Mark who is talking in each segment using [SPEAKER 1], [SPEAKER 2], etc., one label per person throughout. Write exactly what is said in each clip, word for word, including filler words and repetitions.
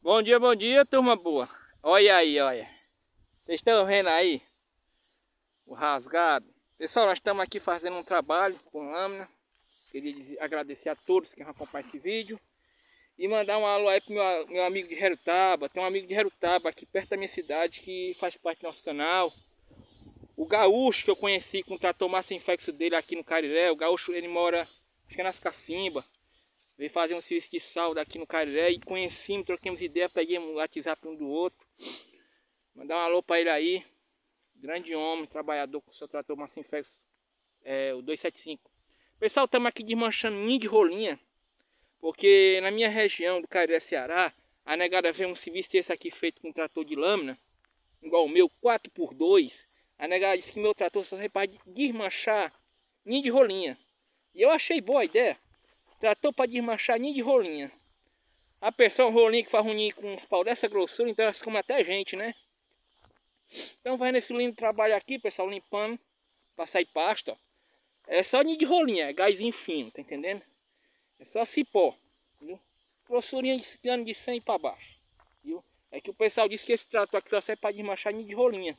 [SPEAKER 1] Bom dia, bom dia, turma boa. Olha aí, olha. Vocês estão vendo aí o rasgado? Pessoal, nós estamos aqui fazendo um trabalho com lâmina. Queria agradecer a todos que vão acompanhar esse vídeo. E mandar um alô aí pro meu, meu amigo de Jerutaba. Tem um amigo de Jerutaba aqui perto da minha cidade que faz parte do nosso canal. O Gaúcho, que eu conheci com o trator Massa Inflexo dele aqui no Cariré. O Gaúcho, ele mora, acho que é nas Cacimbas. Veio fazer um serviço de salda aqui no Cariré e conhecemos, troquemos ideias, peguei um WhatsApp um do outro. Mandar um alô para ele aí. Grande homem, trabalhador com o seu trator Massa Inflexo, é, o dois sete cinco. Pessoal, estamos aqui desmanchando ninho de rolinha. Porque na minha região do Cariré, Ceará, a negada vê um serviço desse aqui feito com um trator de lâmina, igual o meu, quatro por dois. A negada disse que meu trator só serve para desmanchar ninho de rolinha. E eu achei boa a ideia. Trator para desmanchar ninho de rolinha. A pessoa, um rolinho que faz um ninho com uns pau dessa grossura, então elas comem até gente, né? Então vai nesse lindo trabalho aqui, pessoal, limpando, para sair pasto, ó. É só ninho de rolinha, é gásinho fino, tá entendendo? É só cipó, viu? Grossurinha de piano de cem para baixo, viu? É que o pessoal disse que esse trator aqui só serve para desmanchar ninho de rolinha.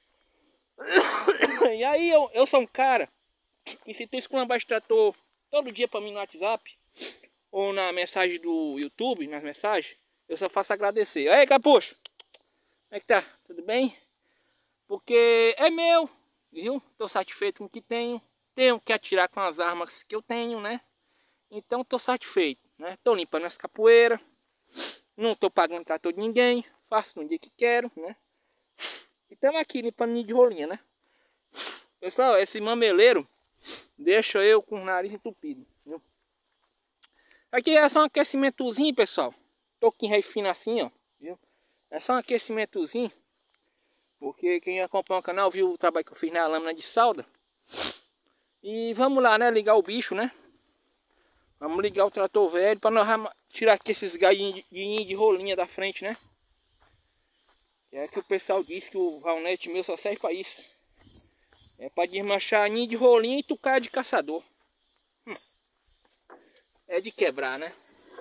[SPEAKER 1] E aí eu, eu sou um cara que, se tu esculambar esse trator todo dia para mim no WhatsApp ou na mensagem do YouTube, nas mensagens, eu só faço agradecer. Aí, Capucho, como é que tá? Tudo bem? Porque é meu, viu? Tô satisfeito com o que tenho. Tenho que atirar com as armas que eu tenho, né? Então tô satisfeito, né? Tô limpando as capoeiras. Não tô pagando trator de ninguém. Faço no dia que quero, né? E estamos aqui limpando ninho de rolinha, né? Pessoal, esse mameleiro deixa eu com o nariz entupido, viu? Aqui é só um aquecimentozinho, pessoal. Toquinho refino assim, ó, viu? É só um aquecimentozinho. Porque quem acompanha o canal viu o trabalho que eu fiz na lâmina de solda. E vamos lá, né? Ligar o bicho, né? Vamos ligar o trator velho para nós tirar aqui esses galhinhos de, de, de rolinha da frente, né? É que o pessoal diz que o valnete meu só serve para isso. É para desmanchar ninho de rolinha e tucar de caçador. Hum. É de quebrar, né?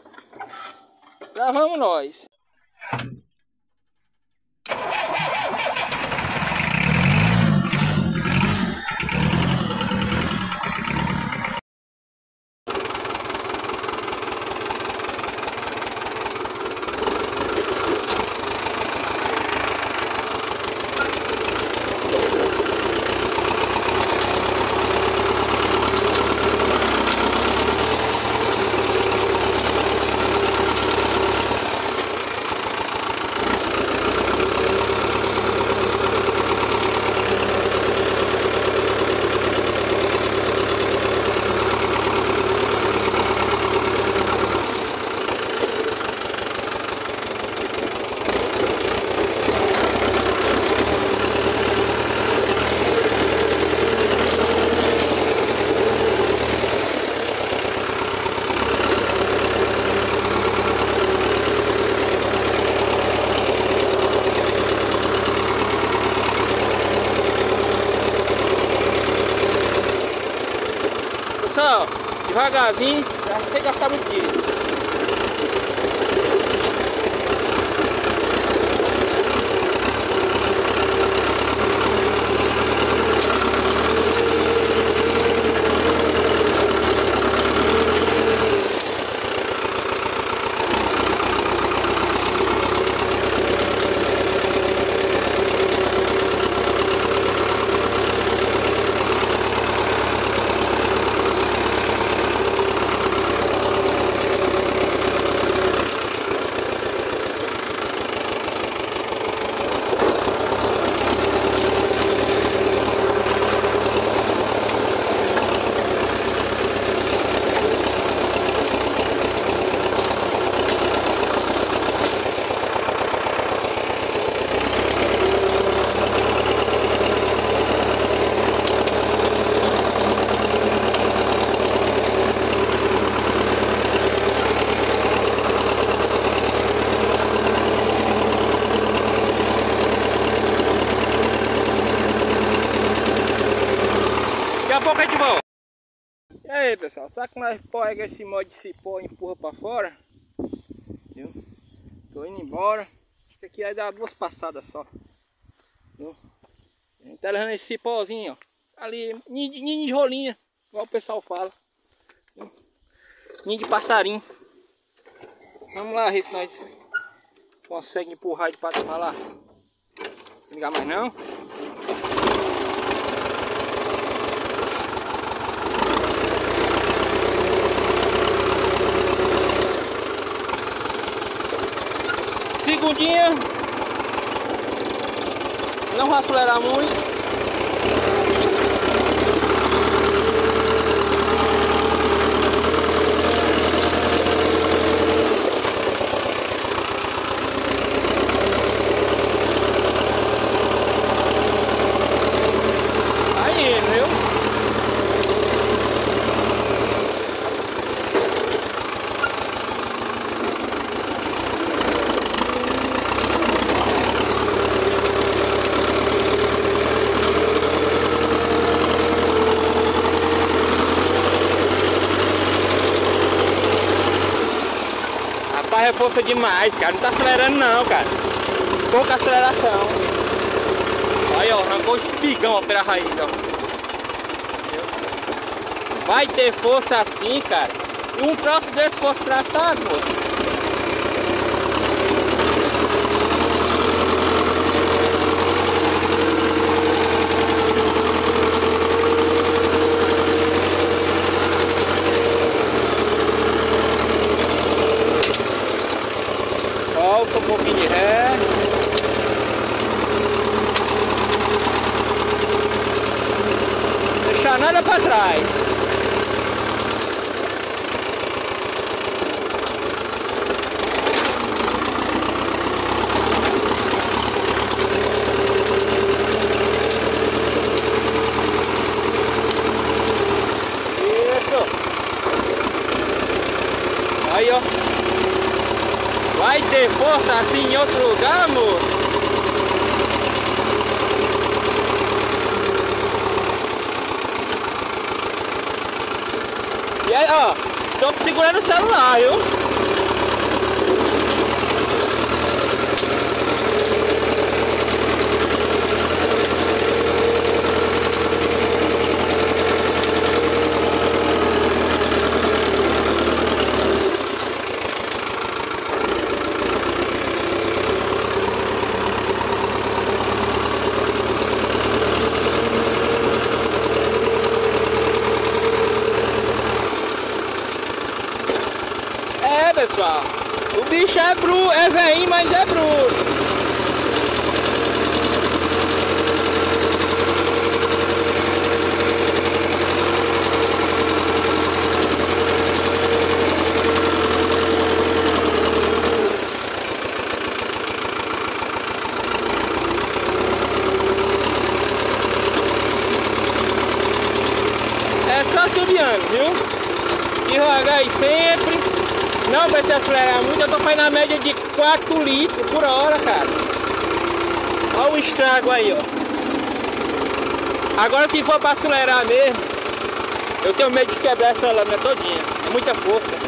[SPEAKER 1] Lá vamos nós. Pessoal, devagarzinho, sem gastar muito dinheiro. Daqui a pouco a gente volta. E aí, pessoal, sabe que nós pega esse mod de cipó e empurra pra fora? Viu? Tô Tô indo embora. Isso aqui vai dar duas passadas só. Viu? A gente tá levando esse cipózinho, ó. Ali, ninho, ninho de rolinha, igual o pessoal fala. Viu? Ninho de passarinho. Vamos lá, ver se nós conseguimos empurrar de pato pra lá. Não ligar mais não. Segundinha. Não vai acelerar muito. É força demais, cara. Não tá acelerando não, cara. Pouca aceleração. Aí, ó, arrancou o espigão, ó, pela raiz, ó. Vai ter força assim, cara. E um troço desse fosse traçado, pô. Volta um pouquinho de ré. Deixar nada para trás. Isso. Aí, ó. Vai ter força assim em outro lugar, amor? E aí, ó, tô segurando o celular, viu? Pessoal, o bicho é bruto, é veinho, mas é bruto. É só subiando, viu? Devagar aí sempre. Não vai se acelerar muito, eu tô fazendo a média de quatro litros por hora, cara. Olha o estrago aí, ó. Agora se for para acelerar mesmo, eu tenho medo de quebrar essa lâmina todinha. É muita força.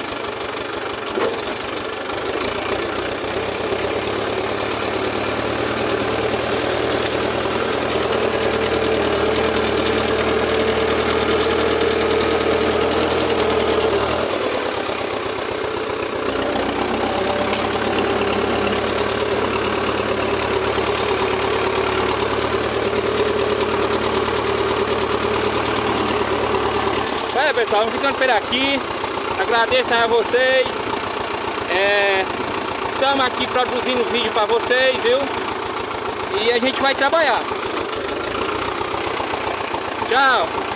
[SPEAKER 1] É, pessoal, vamos ficando por aqui. Agradeço a vocês. Estamos é, aqui produzindo vídeo para vocês, viu? E a gente vai trabalhar. Tchau.